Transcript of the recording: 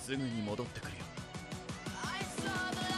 すぐに戻ってくるよ。 I saw the